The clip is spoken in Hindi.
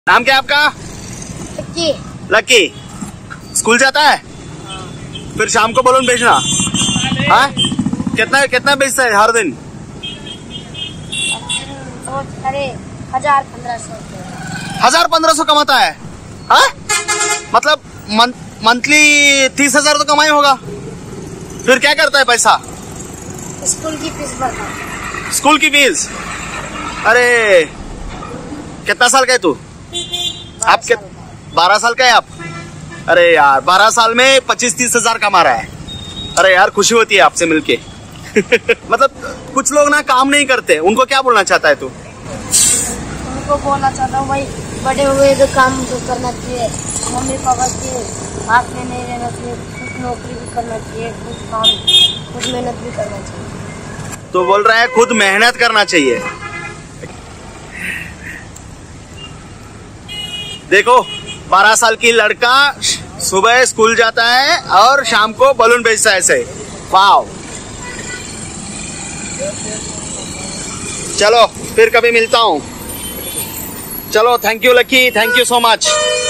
नाम क्या है आपका? लक्की। लक्की। स्कूल जाता है? फिर शाम को बलून बेचना? हाँ? कितना कितना बेचता है हर दिन? अरे 1000-1500। 1000-1500 कमाता है? हाँ? मतलब मंथली 30,000 तो कमाई होगा। फिर क्या करता है पैसा? स्कूल की फीस भरता है। स्कूल की फीस? अरे कितना साल का है तू? आप 12 साल का है आप? अरे यार 12 साल में 25-30 हजार कमा रहा है। अरे यार खुशी होती है आपसे मिलके। मतलब कुछ लोग ना काम नहीं करते, उनको क्या बोलना चाहता है तू? उनको बोलना चाहता हूँ भाई, बड़े हुए तो काम तो करना चाहिए, मम्मी पापा के हाथ में नहीं रहना चाहिए, कुछ नौकरी भी करना चाहिए, कुछ काम, कुछ मेहनत भी करना चाहिए। तो बोल रहा है खुद मेहनत करना चाहिए। देखो 12 साल की लड़का सुबह स्कूल जाता है और शाम को बलून बेचता है ऐसे। वाओ। चलो फिर कभी मिलता हूँ। चलो thank you Lucky, thank you so much.